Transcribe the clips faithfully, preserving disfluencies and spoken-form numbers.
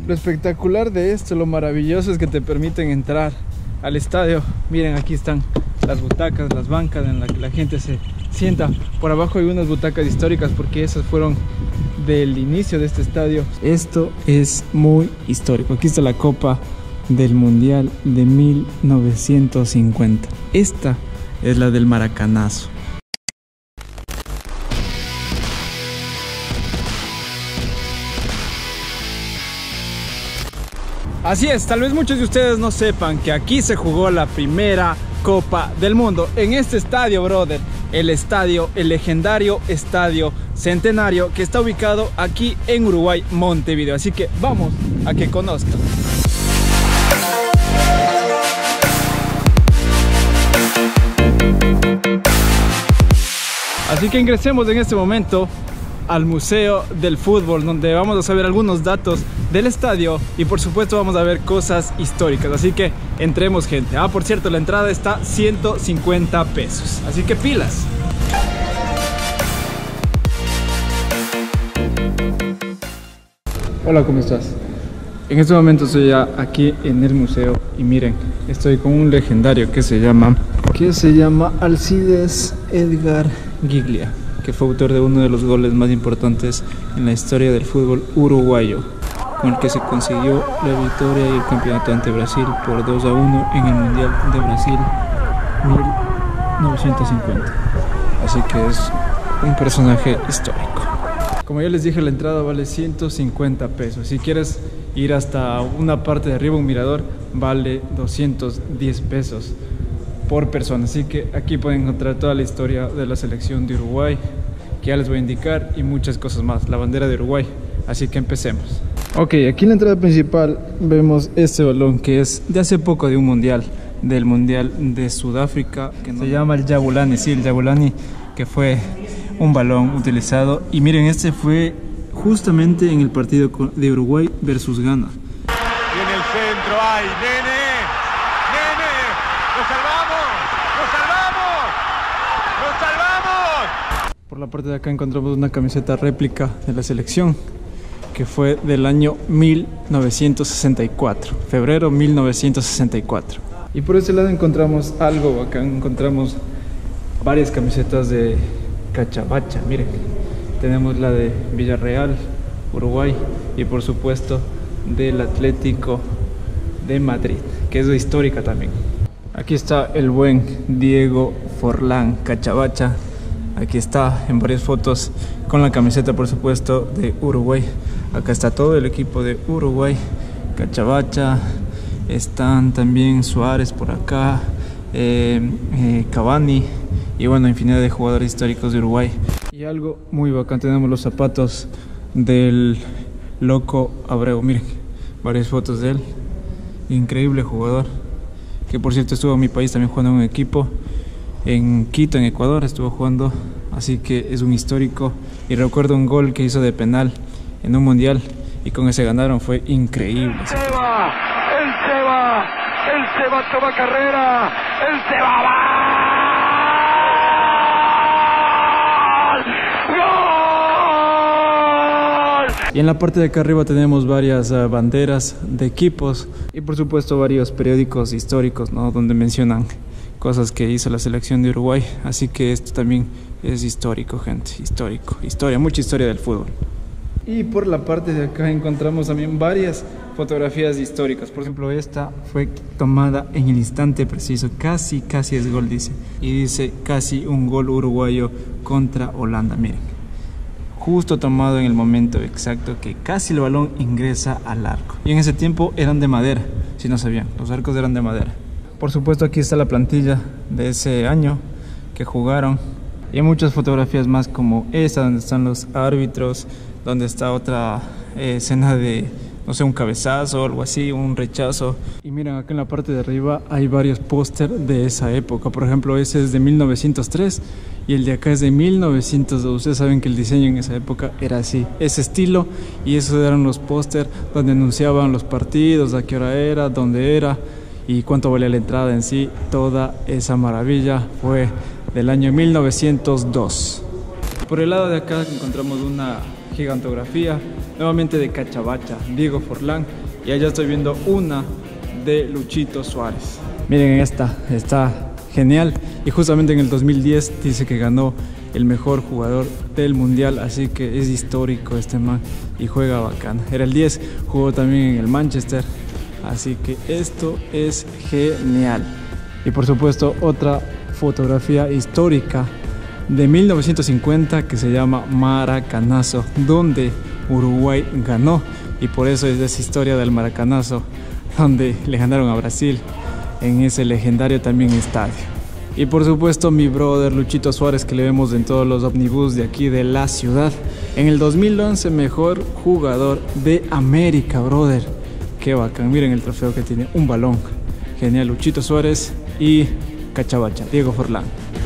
Lo espectacular de esto, lo maravilloso es que te permiten entrar al estadio. Miren, aquí están las butacas, las bancas en las que la gente se sienta. Por abajo hay unas butacas históricas porque esas fueron del inicio de este estadio. Esto es muy histórico. Aquí está la copa del Mundial de mil novecientos cincuenta. Esta es la del Maracanazo. Así es, tal vez muchos de ustedes no sepan que aquí se jugó la primera Copa del Mundo. En este estadio, brother. El estadio, el legendario Estadio Centenario, que está ubicado aquí en Uruguay, Montevideo. Así que vamos a que conozcan. Así que ingresemos en este momento al Museo del Fútbol, donde vamos a saber algunos datos del estadio y por supuesto vamos a ver cosas históricas. Así que entremos, gente. Ah, por cierto, la entrada está ciento cincuenta pesos, así que pilas. Hola, ¿cómo estás? En este momento estoy ya aquí en el museo y miren, estoy con un legendario que se llama que se llama Alcides Edgar Giglia, que fue autor de uno de los goles más importantes en la historia del fútbol uruguayo, con el que se consiguió la victoria y el campeonato ante Brasil por dos a uno en el Mundial de Brasil mil novecientos cincuenta. Así que es un personaje histórico. Como ya les dije, la entrada vale ciento cincuenta pesos. Si quieres ir hasta una parte de arriba, un mirador, vale doscientos diez pesos por persona. Así que aquí pueden encontrar toda la historia de la selección de Uruguay, que ya les voy a indicar, y muchas cosas más. La bandera de Uruguay. Así que empecemos. Ok, aquí en la entrada principal vemos este balón que es de hace poco, de un mundial, del mundial de Sudáfrica, que se llama el Jabulani. Sí, el Jabulani, que fue un balón utilizado. Y miren, este fue justamente en el partido de Uruguay versus Ghana. Y en el centro hay Nene. Nene. ¡Lo salvamos! ¡Lo salvamos! ¡Lo salvamos! Por la parte de acá encontramos una camiseta réplica de la selección, que fue del año mil novecientos sesenta y cuatro, febrero mil novecientos sesenta y cuatro. Y por este lado encontramos algo, acá encontramos varias camisetas de Cachabacha. Miren, tenemos la de Villarreal, Uruguay, y por supuesto del Atlético de Madrid, que es histórica también. Aquí está el buen Diego Forlán, Cachabacha. Aquí está en varias fotos con la camiseta, por supuesto, de Uruguay. Acá está todo el equipo de Uruguay, Cachabacha. Están también Suárez por acá, eh, eh, Cavani y bueno, infinidad de jugadores históricos de Uruguay. Y algo muy bacán, tenemos los zapatos del Loco Abreu. Miren, varias fotos de él. Increíble jugador, que por cierto estuvo en mi país también jugando en un equipo. En Quito, en Ecuador, estuvo jugando, así que es un histórico. Y recuerdo un gol que hizo de penal en un mundial y con ese ganaron, fue increíble. ¡El Seba! ¡El Seba! ¡El Seba toma carrera! ¡El Seba va! ¡Gol! Y en la parte de acá arriba tenemos varias uh, banderas de equipos y por supuesto varios periódicos históricos, ¿no?, donde mencionan cosas que hizo la selección de Uruguay. Así que esto también es histórico, gente, histórico, historia, mucha historia del fútbol. Y por la parte de acá encontramos también varias fotografías históricas. Por ejemplo, esta fue tomada en el instante preciso, casi, casi es gol, dice. Y dice casi un gol uruguayo contra Holanda, miren. Justo tomado en el momento exacto que casi el balón ingresa al arco. Y en ese tiempo eran de madera, si no sabían, los arcos eran de madera. Por supuesto, aquí está la plantilla de ese año que jugaron. Y hay muchas fotografías más como esta, donde están los árbitros, donde está otra eh, escena de, no sé, un cabezazo o algo así, un rechazo. Y miren, acá en la parte de arriba hay varios póster de esa época. Por ejemplo, ese es de mil novecientos tres y el de acá es de mil novecientos dos. Ustedes saben que el diseño en esa época era así, ese estilo, y esos eran los póster donde anunciaban los partidos, a qué hora era, dónde era y cuánto valía la entrada en sí. Toda esa maravilla fue del año mil novecientos dos. Por el lado de acá encontramos una gigantografía, nuevamente de Cachavacha, Diego Forlán, y allá estoy viendo una de Luchito Suárez. Miren esta, está genial, y justamente en el dos mil diez dice que ganó el mejor jugador del mundial, así que es histórico este man y juega bacán. Era el diez, jugó también en el Manchester, así que esto es genial. Y por supuesto otra fotografía histórica de mil novecientos cincuenta que se llama Maracanazo, donde Uruguay ganó, y por eso es esa historia del Maracanazo, donde le ganaron a Brasil en ese legendario también estadio. Y por supuesto mi brother Luchito Suárez, que le vemos en todos los ómnibus de aquí de la ciudad, en el dos mil once mejor jugador de América, brother. Qué bacán, miren el trofeo que tiene, un balón. Genial, Luchito Suárez y Cachavacha, Diego Forlán.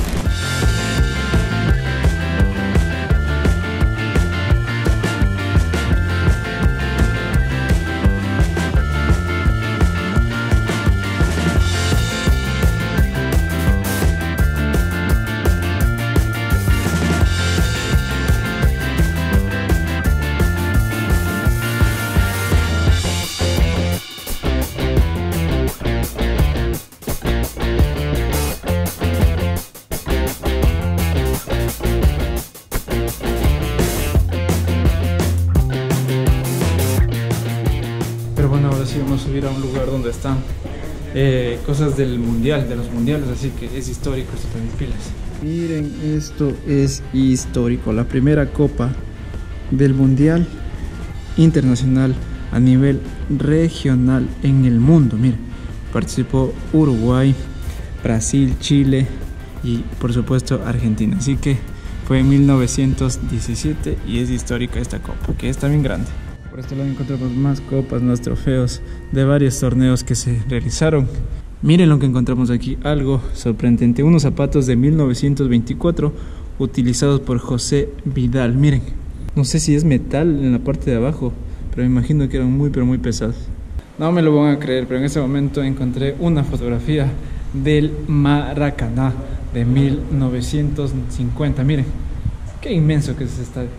Sí, vamos a subir a un lugar donde están eh, cosas del mundial, de los mundiales, así que es histórico esto también, pilas. Miren, esto es histórico, la primera copa del mundial internacional a nivel regional en el mundo. Miren, participó Uruguay, Brasil, Chile y por supuesto Argentina, así que fue en mil novecientos diecisiete y es histórica esta copa, que es también grande. Por este lado encontramos más copas, más trofeos de varios torneos que se realizaron. Miren lo que encontramos aquí, algo sorprendente. Unos zapatos de mil novecientos veinticuatro utilizados por José Vidal. Miren, no sé si es metal en la parte de abajo, pero me imagino que eran muy pero muy pesados. No me lo van a creer, pero en ese momento encontré una fotografía del Maracaná de mil novecientos cincuenta. Miren, qué inmenso que es ese estadio.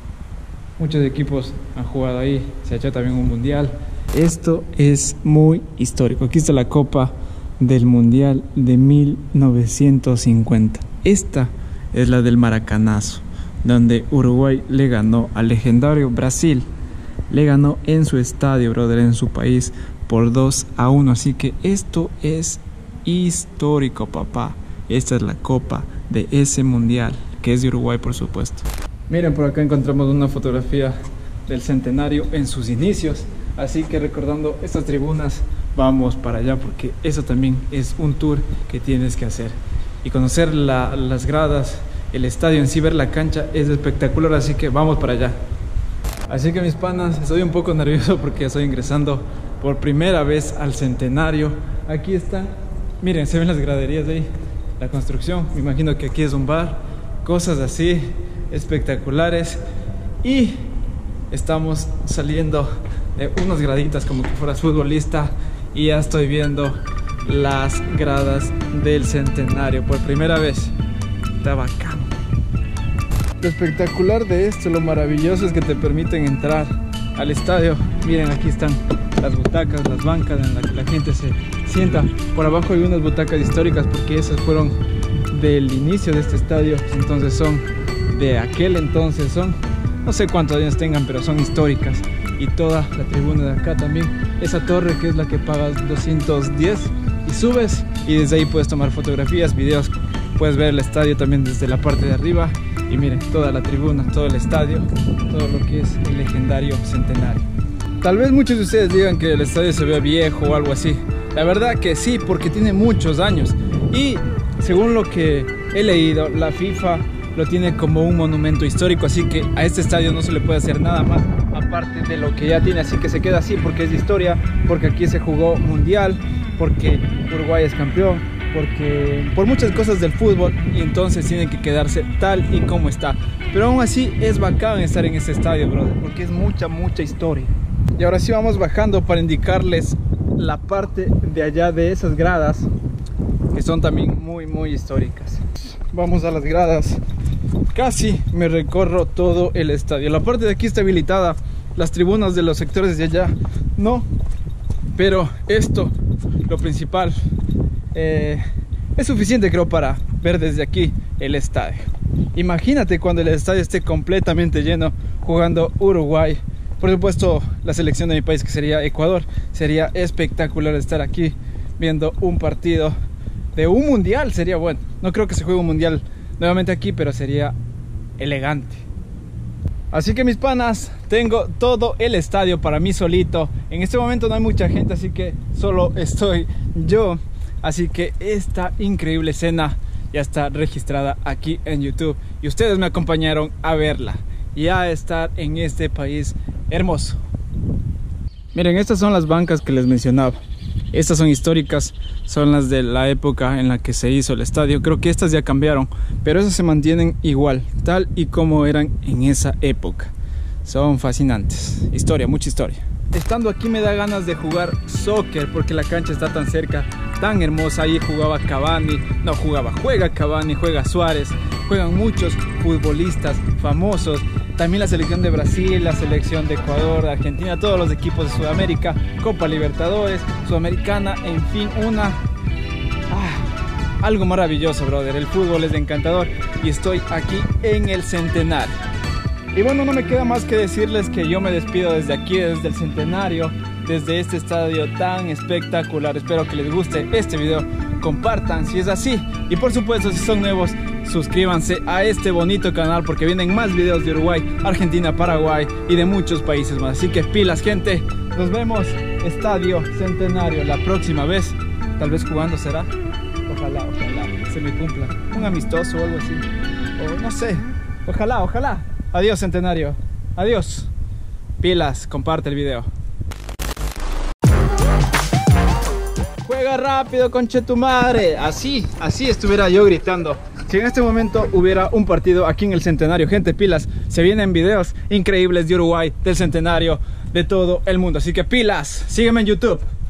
Muchos equipos han jugado ahí, se ha hecho también un mundial. Esto es muy histórico. Aquí está la copa del mundial de mil novecientos cincuenta. Esta es la del Maracanazo, donde Uruguay le ganó al legendario Brasil. Le ganó en su estadio, brother, en su país, por dos a uno. Así que esto es histórico, papá. Esta es la copa de ese mundial, que es de Uruguay, por supuesto. Miren, por acá encontramos una fotografía del centenario en sus inicios, así que recordando estas tribunas vamos para allá, porque eso también es un tour que tienes que hacer y conocer la, las gradas, el estadio en sí, ver la cancha es espectacular, así que vamos para allá. Así que mis panas, estoy un poco nervioso porque estoy ingresando por primera vez al centenario. Aquí están, miren, se ven las graderías de ahí, la construcción, me imagino que aquí es un bar, cosas así espectaculares, y estamos saliendo de unas graditas como que fueras futbolista y ya estoy viendo las gradas del centenario por primera vez. Está bacán. Lo espectacular de esto, lo maravilloso es que te permiten entrar al estadio. Miren, aquí están las butacas, las bancas en las que la gente se sienta. Por abajo hay unas butacas históricas porque esas fueron del inicio de este estadio, entonces son de aquel entonces, son no sé cuántos años tengan, pero son históricas. Y toda la tribuna de acá también, esa torre que es la que pagas doscientos diez y subes, y desde ahí puedes tomar fotografías, videos, puedes ver el estadio también desde la parte de arriba. Y miren, toda la tribuna, todo el estadio, todo lo que es el legendario centenario. Tal vez muchos de ustedes digan que el estadio se ve viejo o algo así. La verdad que sí, porque tiene muchos años, y según lo que he leído, la FIFA lo tiene como un monumento histórico, así que a este estadio no se le puede hacer nada más aparte de lo que ya tiene, así que se queda así porque es de historia, porque aquí se jugó mundial, porque Uruguay es campeón, porque por muchas cosas del fútbol, y entonces tiene que quedarse tal y como está. Pero aún así es bacán estar en este estadio, brother, porque es mucha, mucha historia. Y ahora sí vamos bajando para indicarles la parte de allá de esas gradas, que son también muy, muy históricas. Vamos a las gradas casi me recorro todo el estadio. La parte de aquí está habilitada, las tribunas de los sectores de allá no, pero esto, lo principal, eh, es suficiente creo para ver desde aquí el estadio. Imagínate cuando el estadio esté completamente lleno jugando Uruguay. Por supuesto la selección de mi país, que sería Ecuador. Sería espectacular estar aquí viendo un partido de un mundial. Sería bueno, no creo que se juegue un mundial nuevamente aquí, pero sería elegante. Así que mis panas, tengo todo el estadio para mí solito. En este momento no hay mucha gente, así que solo estoy yo. Así que esta increíble escena ya está registrada aquí en YouTube y ustedes me acompañaron a verla y a estar en este país hermoso. Miren, estas son las bancas que les mencionaba. Estas son históricas, son las de la época en la que se hizo el estadio. Creo que estas ya cambiaron, pero esas se mantienen igual, tal y como eran en esa época. Son fascinantes. Historia, mucha historia. Estando aquí me da ganas de jugar soccer porque la cancha está tan cerca, tan hermosa. Ahí jugaba Cavani, no jugaba, juega Cavani, juega Suárez, juegan muchos futbolistas famosos. También la selección de Brasil, la selección de Ecuador, de Argentina, todos los equipos de Sudamérica, Copa Libertadores, Sudamericana, en fin, una... Ah, algo maravilloso, brother. El fútbol es encantador y estoy aquí en el Centenario. Y bueno, no me queda más que decirles que yo me despido desde aquí, desde el Centenario, desde este estadio tan espectacular. Espero que les guste este video, compartan si es así. Y por supuesto, si son nuevos, suscríbanse a este bonito canal porque vienen más videos de Uruguay, Argentina, Paraguay y de muchos países más. Así que pilas, gente. Nos vemos, Estadio Centenario, la próxima vez. Tal vez jugando será. Ojalá, ojalá se me cumpla. Un amistoso o algo así. O no sé. Ojalá, ojalá. Adiós, Centenario. Adiós. Pilas, comparte el video. Juega rápido, conche tu madre. Así, así estuviera yo gritando si en este momento hubiera un partido aquí en el Centenario. Gente, pilas, se vienen videos increíbles de Uruguay, del Centenario, de todo el mundo. Así que pilas, sígueme en YouTube.